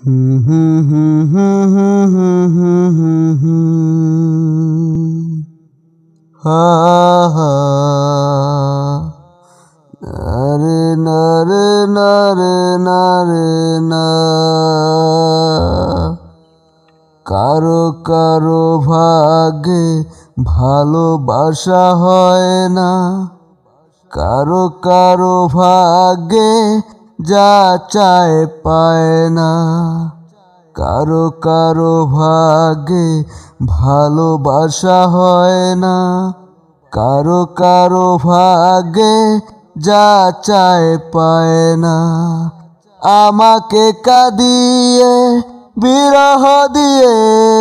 হুম হুম হুম হুম হুম হুম হুম হুম হুম হা হা নারে নারে নারে নারে না কারো কারো ভাগ্যে ভালোবাসা হয় না, কারো কারো ভাগ্যে যা চায় পায় না, কারো কারো ভাগ্যে ভালোবাসা হয় না, কারো কারো ভাগ্যে যা চায় পায় না। আমাকে কাঁদিয়ে বিরহ দিয়ে,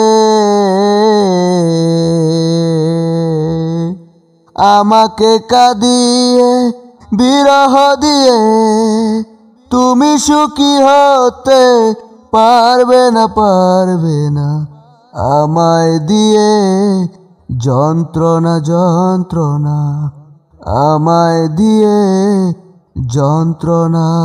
আমাকে কাঁদিয়ে বিরহ দিয়ে তুমি সুখী হতে পারবে না, পারবে না। আমায় দিয়ে যন্ত্রণা যন্ত্রণা, আমায় দিয়ে যন্ত্রণা,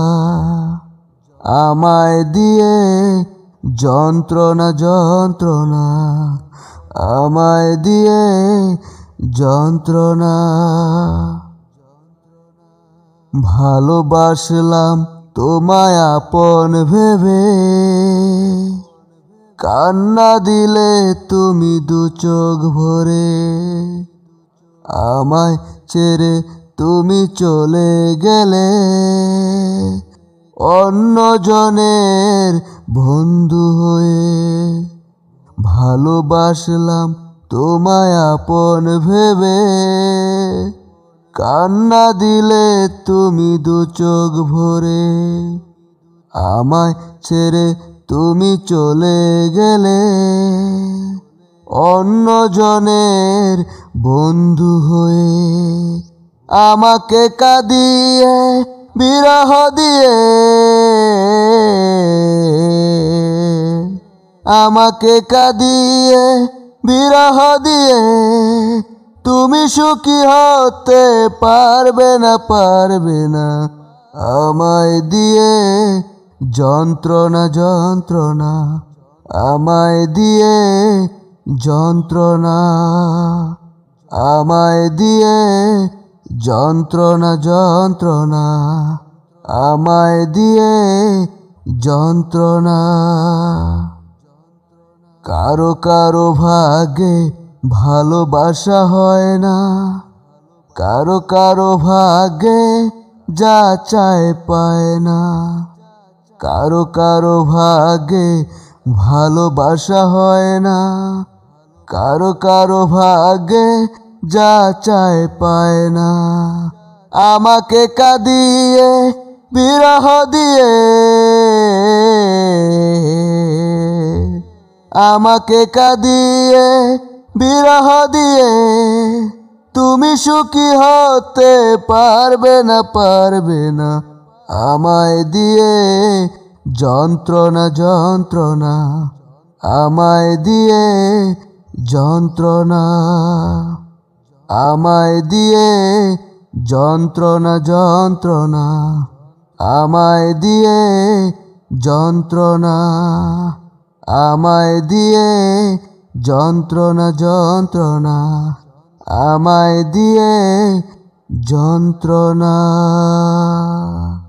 আমায় দিয়ে যন্ত্রণা যন্ত্রণা, আমায় দিয়ে যন্ত্রণা। ভালোবাসলাম তোমায় আপন ভেবে, কান্না দিলে তুমি দু চোখ ভরে, আমায় ছেড়ে তুমি চলে গেলে অন্যজনের বন্ধু হয়ে। ভালোবাসলাম তোমায় আপন ভেবে, কান্না দিলে তুমি দু চোখ ভরে, আমায় ছেড়ে তুমি চলে গেলে অন্যজনের বন্ধু হয়ে। আমাকে কাঁদিয়ে বিরহ দিয়ে, আমাকে কাঁদিয়ে বিরহ দিয়ে তুমি সুখী হতে পারবে না, পারবে না। আমায় দিয়ে যন্ত্রণা যন্ত্রণা, আমায় দিয়ে যন্ত্রণা, আমায় দিয়ে যন্ত্রণা যন্ত্রণা, আমায় দিয়ে যন্ত্রণা। কারো কারো ভাগ্যে ভালোবাসা হয় না, কারো কারো ভাগ্যে যা চায় পায় না, কারো কারো ভাগ্যে ভালোবাসা হয় না, কারো কারো ভাগ্যে যা চায় পায় না। আমাকে কাঁদিয়ে বিরহ দিয়ে, আমাকে কাঁদিয়ে বিরহ দিয়ে তুমি সুখী হতে পারবে না, পারবে না। আমায় দিয়ে যন্ত্রণা যন্ত্রণা, আমায় দিয়ে যন্ত্রণা, আমায় দিয়ে যন্ত্রণা যন্ত্রণা, আমায় দিয়ে যন্ত্রণা, আমায় দিয়ে যন্ত্রণা যন্ত্রণা, আমায় দিয়ে যন্ত্রণা।